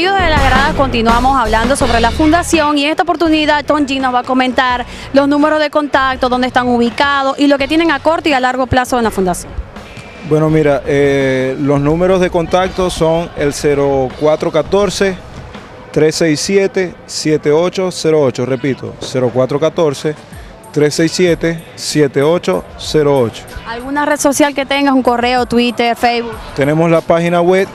amigos de La Grada, continuamos hablando sobre la fundación y en esta oportunidad Tonji nos va a comentar los números de contacto, dónde están ubicados y lo que tienen a corto y a largo plazo en la fundación. Bueno, mira, los números de contacto son el 0414-367-7808, repito, 0414-367-7808. ¿Alguna red social que tengas, un correo, Twitter, Facebook? Tenemos la página web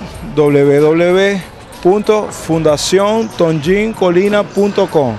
www.fundaciontongincolina.com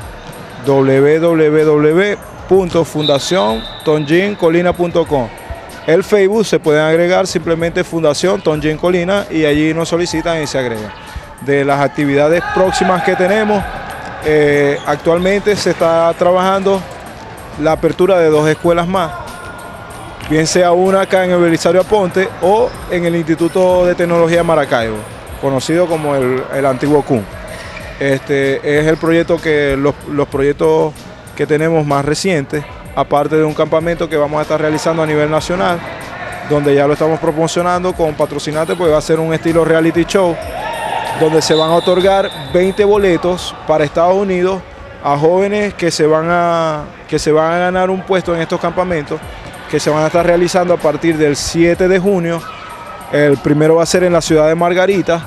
www.fundaciontongincolina.com. El Facebook se pueden agregar simplemente Fundación Tonjin Colina y allí nos solicitan y se agregan. De las actividades próximas que tenemos, actualmente se está trabajando la apertura de 2 escuelas más, bien sea una acá en el Belisario Aponte o en el Instituto de Tecnología de Maracaibo, conocido como el antiguo CUN. Este es el proyecto los proyectos que tenemos más recientes, aparte de un campamento que vamos a estar realizando a nivel nacional, donde ya lo estamos promocionando con patrocinantes, pues va a ser un estilo reality show, donde se van a otorgar 20 boletos para Estados Unidos a jóvenes que se van a ganar un puesto en estos campamentos, que se van a estar realizando a partir del 7 de junio. El primero va a ser en la ciudad de Margarita,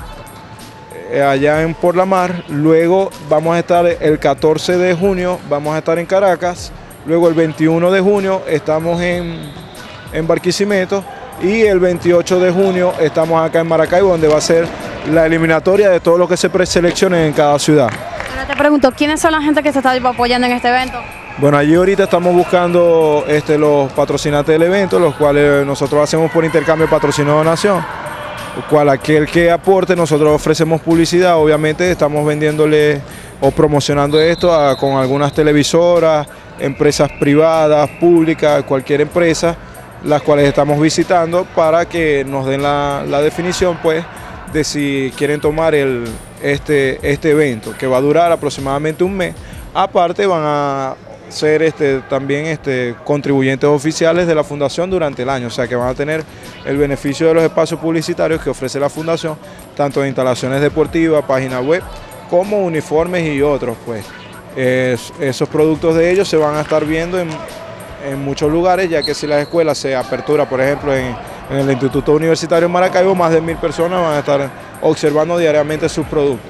allá en Por la Mar. Luego vamos a estar el 14 de junio, vamos a estar en Caracas. Luego el 21 de junio estamos en Barquisimeto y el 28 de junio estamos acá en Maracaibo, donde va a ser la eliminatoria de todo lo que se preseleccione en cada ciudad. Ahora te pregunto, ¿quiénes son la gente que se está apoyando en este evento? Bueno, allí ahorita estamos buscando los patrocinantes del evento, los cuales nosotros hacemos por intercambio patrocinio-donación, el cual aquel que aporte nosotros ofrecemos publicidad. Obviamente estamos vendiéndole o promocionando esto con algunas televisoras, empresas privadas, públicas, cualquier empresa, las cuales estamos visitando para que nos den la definición, pues, de si quieren tomar este evento, que va a durar aproximadamente un mes. Aparte van a ser también contribuyentes oficiales de la fundación durante el año, o sea que van a tener el beneficio de los espacios publicitarios que ofrece la fundación, tanto de instalaciones deportivas, página web, como uniformes y otros, pues. Esos productos de ellos se van a estar viendo en muchos lugares, ya que si las escuelas se apertura, por ejemplo, en el Instituto Universitario de Maracaibo, más de 1000 personas van a estar observando diariamente sus productos.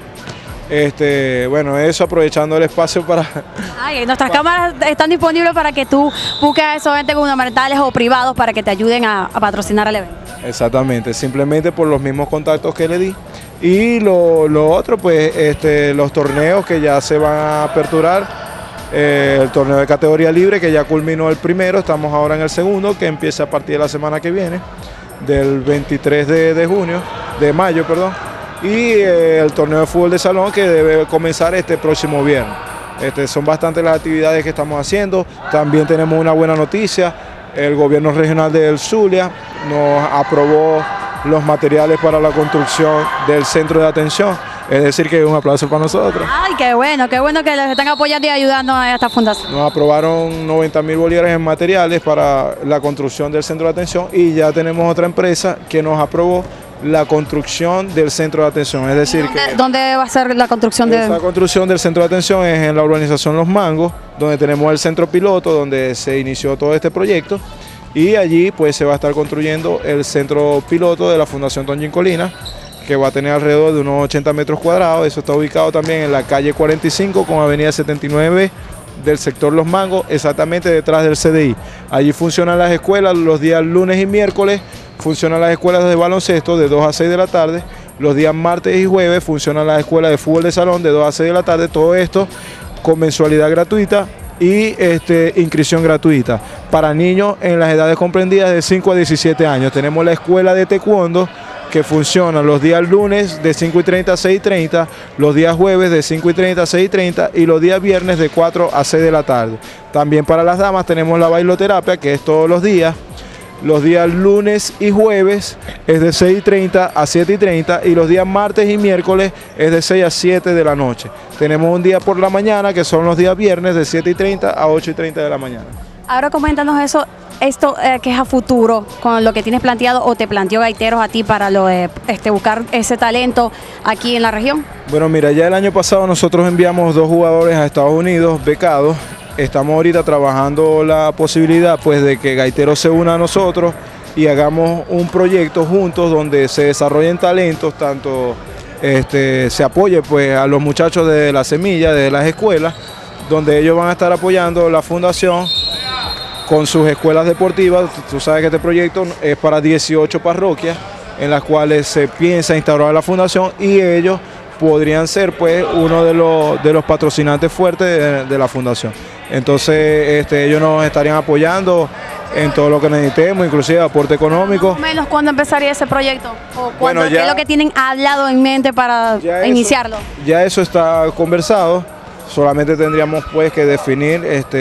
Bueno, eso, aprovechando el espacio para... Nuestras cámaras están disponibles para que tú busques a esos entes gubernamentales o privados para que te ayuden a patrocinar el evento. Exactamente, simplemente por los mismos contactos que le di. Y lo otro, pues, los torneos que ya se van a aperturar, el torneo de categoría libre que ya culminó el primero, estamos ahora en el segundo, que empieza a partir de la semana que viene, del 23 de mayo, perdón. Y el torneo de fútbol de salón que debe comenzar este próximo viernes. Son bastantes las actividades que estamos haciendo. También tenemos una buena noticia: el gobierno regional del Zulia nos aprobó los materiales para la construcción del centro de atención. Es decir, que es un aplauso para nosotros. ¡Ay, qué bueno que les están apoyando y ayudando a esta fundación! Nos aprobaron 90.000 bolívares en materiales para la construcción del centro de atención y ya tenemos otra empresa que nos aprobó la construcción del centro de atención. Es decir, ¿Dónde va a ser la construcción La construcción del centro de atención es en la urbanización Los Mangos, donde tenemos el centro piloto, donde se inició todo este proyecto, y allí pues se va a estar construyendo el centro piloto de la Fundación Tonjin Colina, que va a tener alrededor de unos 80 metros cuadrados. Eso está ubicado también en la calle 45 con avenida 79 del sector Los Mangos, exactamente detrás del CDI. Allí funcionan las escuelas los días lunes y miércoles, funcionan las escuelas de baloncesto de 2 a 6 de la tarde, los días martes y jueves funcionan las escuelas de fútbol de salón de 2 a 6 de la tarde, todo esto con mensualidad gratuita y inscripción gratuita para niños en las edades comprendidas de 5 a 17 años. Tenemos la escuela de taekwondo que funciona los días lunes de 5:30 a 6:30, los días jueves de 5:30 a 6:30 y los días viernes de 4 a 6 de la tarde. También para las damas tenemos la bailoterapia, que es todos los días lunes y jueves es de 6:30 a 7:30 y los días martes y miércoles es de 6 a 7 de la noche. Tenemos un día por la mañana, que son los días viernes de 7:30 a 8:30 de la mañana. Ahora coméntanos esto que es a futuro, con lo que tienes planteado o te planteó Gaiteros a ti para buscar ese talento aquí en la región. Bueno, mira, ya el año pasado nosotros enviamos 2 jugadores a Estados Unidos becados. Estamos ahorita trabajando la posibilidad pues de que Gaiteros se una a nosotros y hagamos un proyecto juntos donde se desarrollen talentos, tanto se apoye pues a los muchachos de la semilla, de las escuelas, donde ellos van a estar apoyando la fundación con sus escuelas deportivas. Tú sabes que este proyecto es para 18 parroquias en las cuales se piensa instaurar la fundación y ellos podrían ser pues uno de los patrocinantes fuertes de la fundación. Entonces ellos nos estarían apoyando en todo lo que necesitemos, inclusive aporte económico. Más o menos, ¿cuándo empezaría ese proyecto? ¿O qué es lo que tienen hablado en mente para iniciarlo? Ya eso está conversado, solamente tendríamos pues que definir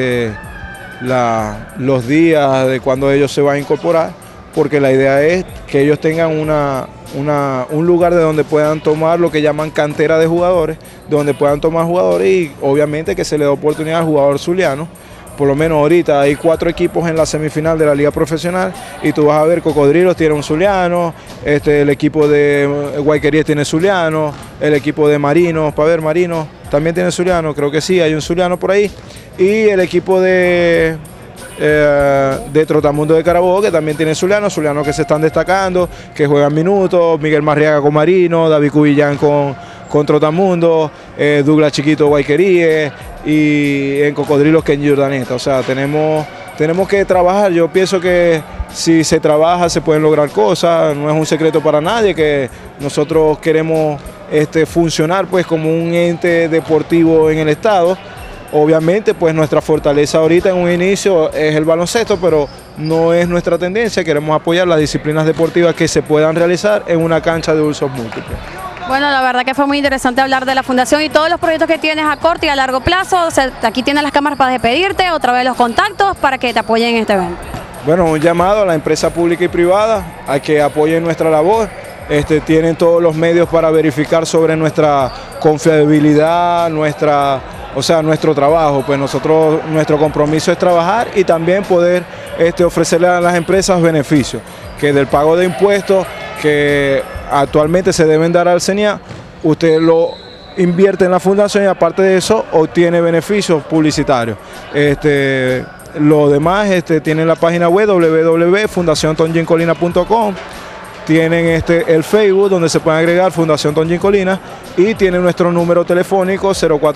los días de cuando ellos se van a incorporar, porque la idea es que ellos tengan un lugar de donde puedan tomar lo que llaman cantera de jugadores, donde puedan tomar jugadores y obviamente que se le dé oportunidad al jugador zuliano. Por lo menos ahorita hay 4 equipos en la semifinal de la liga profesional y tú vas a ver Cocodrilos tiene un zuliano, el equipo de Guayqueríes tiene zuliano, el equipo de Marinos, Marinos también tiene zuliano, creo que sí, hay un zuliano por ahí, y el equipo de Trotamundo de Carabobo, que también tiene zulianos que se están destacando, que juegan minutos, Miguel Marriaga con Marino, David Cubillán con Trotamundo, Douglas Chiquito Guayqueríes y en Cocodrilos que en Jordaneta. O sea, tenemos que trabajar. Yo pienso que si se trabaja se pueden lograr cosas, no es un secreto para nadie que nosotros queremos funcionar pues como un ente deportivo en el estado. Obviamente pues nuestra fortaleza ahorita en un inicio es el baloncesto, pero no es nuestra tendencia, queremos apoyar las disciplinas deportivas que se puedan realizar en una cancha de usos múltiples. Bueno, la verdad que fue muy interesante hablar de la fundación y todos los proyectos que tienes a corto y a largo plazo. O sea, aquí tienes las cámaras para despedirte, otra vez los contactos para que te apoyen en este evento. Bueno, un llamado a la empresa pública y privada a que apoyen nuestra labor. Tienen todos los medios para verificar sobre nuestra confiabilidad, nuestro trabajo. Pues nuestro compromiso es trabajar y también poder ofrecerle a las empresas beneficios, que del pago de impuestos que actualmente se deben dar al CENIA, usted lo invierte en la fundación y aparte de eso obtiene beneficios publicitarios. Lo demás tienen la página web www.fundaciontongincolina.com, tienen el Facebook donde se pueden agregar Fundación Tonyin Colina y tienen nuestro número telefónico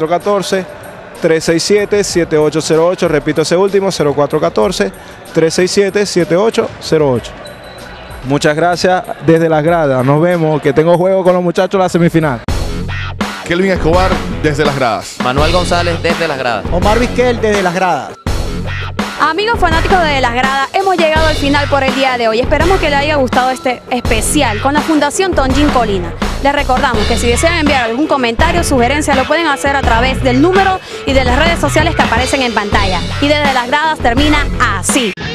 0414-367-7808, repito ese último, 0414-367-7808. Muchas gracias desde las gradas, nos vemos, que tengo juego con los muchachos en la semifinal. Kelvin Escobar desde las gradas. Manuel González desde las gradas. Omar Vizquel desde las gradas. Amigos fanáticos de Las Gradas, hemos llegado al final por el día de hoy. Esperamos que les haya gustado este especial con la Fundación Tonyin Colina. Les recordamos que si desean enviar algún comentario o sugerencia lo pueden hacer a través del número y de las redes sociales que aparecen en pantalla. Y desde Las Gradas termina así.